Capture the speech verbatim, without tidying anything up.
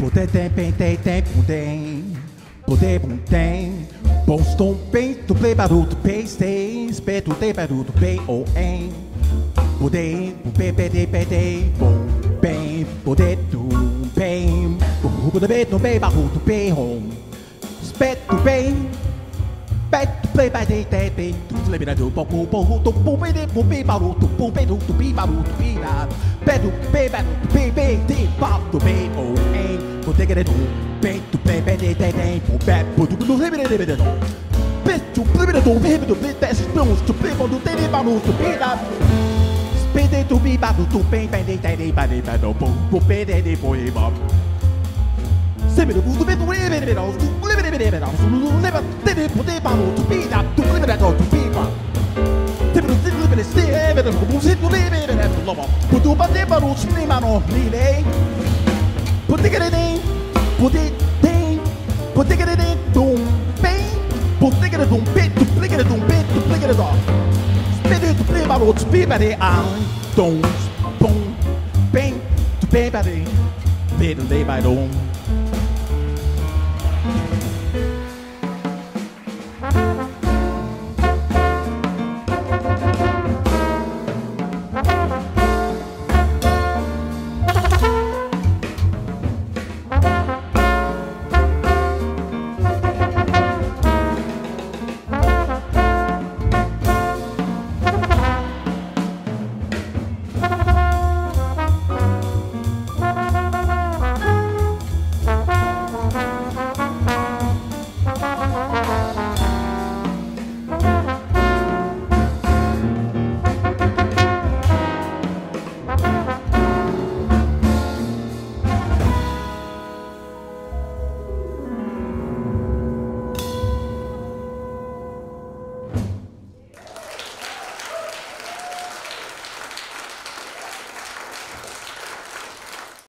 Poder tem, tem, tem, tem, poder. Poder, tem. Boston, bem, tu play barulho, pay, stay. Espeto, tem barulho, pay, ou em. Poder, poder, poder, poder, bom, bem. Poder, tu, bem. O poder, no bem, barulho, pay, home. Espeto, bem. Beto, play, by day, day, day. Tu lembra do bom, bom, bom, tu, bom, bem, bom, bem, barulho, tu, bom, bem, tu, bem, barulho, tu, bem, nada. Beto, bem, beto, bem, bem, tem, barulho, bem, ou em. Poder, que é do bem, tu, bem, bem, bem, bem, bem, bom, beto, tu, não lembra, lembra, lembra, Beto, lembra do bem, do bem, desce, bons, tu, bem, bom, tu, tem, barulho, tu, bem, nada. Spede, tu, bem, barulho, tu, bem, bem, bem, bem, bem, bem, bem, bom, bom, bem, bem, bem, bom, bom. Sempre do mundo, bem, do bem, bem, bem, bem, tu, lembra, lembra, lembra, tu, lembra, tem, poder, barulho, tu, bem, nada, tu, lembra, tu, bem, bom. Sempre do mundo, lembra, se, lembra, como se, tu, lembra, lembra, tu, lobo. Tu, bater, barulho, tu, lembra, não, lembra. Poder, que tem, poder, tem, poder, que tem, dum, bem, poder, que dum, bem, tu, play, que dum, bem, tu, play, que dum. Spede, tu, play, barulho, tu, bem, bem, ah, dum, bom, bem, tu, bem, bem, bem, bem, bem, bem,